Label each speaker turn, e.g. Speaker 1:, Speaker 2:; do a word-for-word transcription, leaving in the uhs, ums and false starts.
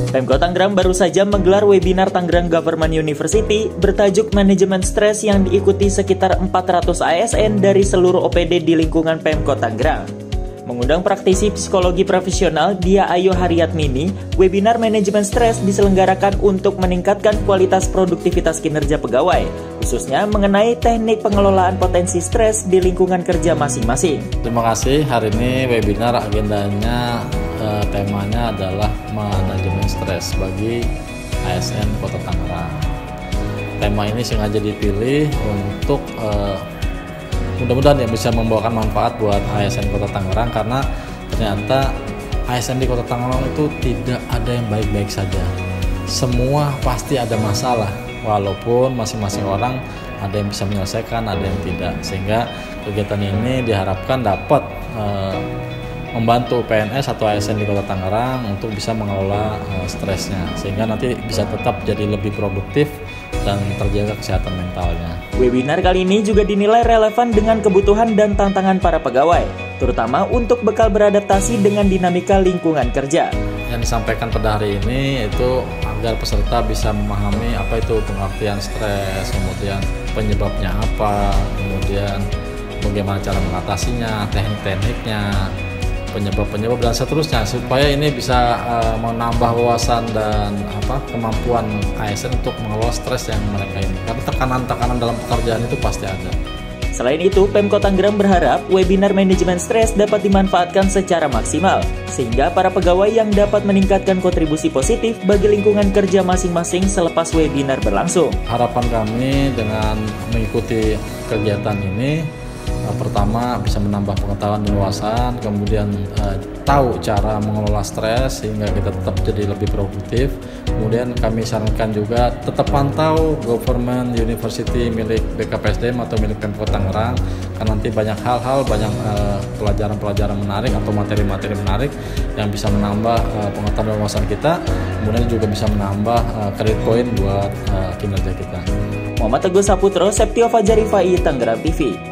Speaker 1: Pemkot Tangerang baru saja menggelar webinar Tangerang Government University bertajuk Manajemen Stres yang diikuti sekitar empat ratus A S N dari seluruh O P D di lingkungan Pemkot Tangerang. Mengundang praktisi psikologi profesional Dia Ayu Haryatmini, webinar manajemen stres diselenggarakan untuk meningkatkan kualitas produktivitas kinerja pegawai, khususnya mengenai teknik pengelolaan potensi stres di lingkungan kerja masing-masing.
Speaker 2: Terima kasih. Hari ini webinar agendanya eh, temanya adalah manajemen stres bagi A S N Kota Tangerang. Tema ini sengaja dipilih untuk eh, mudah-mudahan yang bisa membawakan manfaat buat A S N Kota Tangerang, karena ternyata A S N di Kota Tangerang itu tidak ada yang baik-baik saja. Semua pasti ada masalah, walaupun masing-masing orang ada yang bisa menyelesaikan, ada yang tidak. Sehingga kegiatan ini diharapkan dapat eh, membantu P N S atau A S N di Kota Tangerang untuk bisa mengelola eh, stresnya, sehingga nanti bisa tetap jadi lebih produktif dan terjaga kesehatan mentalnya.
Speaker 1: Webinar kali ini juga dinilai relevan dengan kebutuhan dan tantangan para pegawai, terutama untuk bekal beradaptasi dengan dinamika lingkungan kerja.
Speaker 2: Yang disampaikan pada hari ini itu agar peserta bisa memahami apa itu pengertian stres, kemudian penyebabnya apa, kemudian bagaimana cara mengatasinya, teknik-tekniknya, penyebab-penyebab dan seterusnya, supaya ini bisa uh, menambah wawasan dan apa kemampuan A S N untuk mengelola stres yang mereka ini. Karena tekanan-tekanan dalam pekerjaan itu pasti ada.
Speaker 1: Selain itu, Pemkot Tangerang berharap webinar manajemen stres dapat dimanfaatkan secara maksimal, sehingga para pegawai yang dapat meningkatkan kontribusi positif bagi lingkungan kerja masing-masing selepas webinar berlangsung.
Speaker 2: Harapan kami dengan mengikuti kegiatan ini, pertama bisa menambah pengetahuan dan wawasan, kemudian eh, tahu cara mengelola stres sehingga kita tetap jadi lebih produktif. Kemudian kami sarankan juga tetap pantau Government University milik B K P S D M atau milik Pemkot Tangerang, karena nanti banyak hal-hal, banyak eh, pelajaran-pelajaran menarik atau materi-materi menarik yang bisa menambah eh, pengetahuan dan wawasan kita, kemudian juga bisa menambah eh, kredit poin buat eh, kinerja kita.
Speaker 1: Muhammad Teguh Saputro, Septio Fajarifai, Tangerang T V.